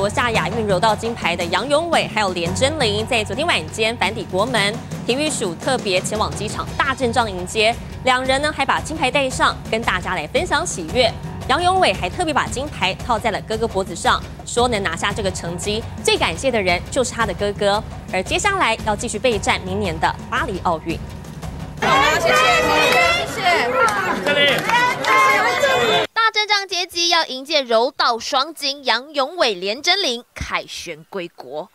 夺下亚运柔道金牌的杨永伟还有连真麟，在昨天晚间返抵国门，体育署特别前往机场大阵仗迎接，两人呢还把金牌戴上，跟大家来分享喜悦。杨永伟还特别把金牌套在了哥哥脖子上，说能拿下这个成绩，最感谢的人就是他的哥哥。而接下来要继续备战明年的巴黎奥运。 谢谢。 大阵仗结集，要迎接柔道双金杨永伟、连真麟凯旋归国。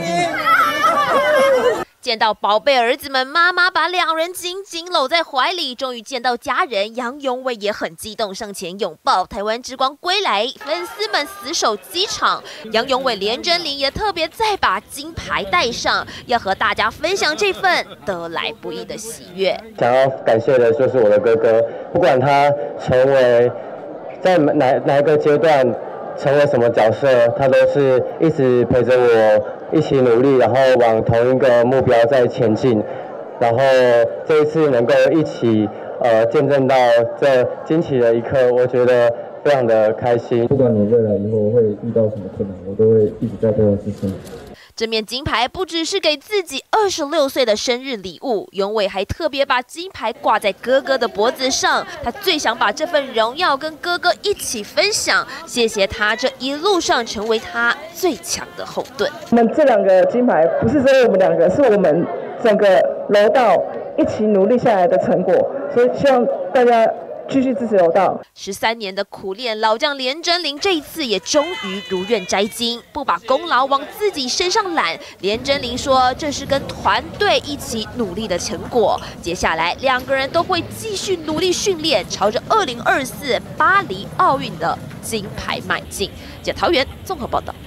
见到宝贝儿子们，妈妈把两人紧紧搂在怀里。终于见到家人，杨永伟也很激动，上前拥抱。台湾之光归来，粉丝们死守机场。杨永伟、连真麟也特别再把金牌戴上，要和大家分享这份得来不易的喜悦。 想要感谢的就是我的哥哥，不管他成为在哪一个阶段，成为什么角色，他都是一直陪着我。一起努力，然后往同一个目标在前进，然后这一次能够一起见证到这惊奇的一刻，我觉得非常的开心。不管你未来以后会遇到什么困难，我都会一直在背后支持你。 这面金牌不只是给自己26岁的生日礼物，永伟还特别把金牌挂在哥哥的脖子上。他最想把这份荣耀跟哥哥一起分享，谢谢他这一路上成为他最强的后盾。 我们这两个金牌不是只有我们两个，是我们整个柔道一起努力下来的成果，所以希望大家继续支持柔道。 13年的苦练，老将连真麟这一次也终于如愿摘金，不把功劳往自己身上揽。连真麟说，这是跟团队一起努力的成果。接下来两个人都会继续努力训练，朝着2024巴黎奥运的金牌迈进。桃园综合报道。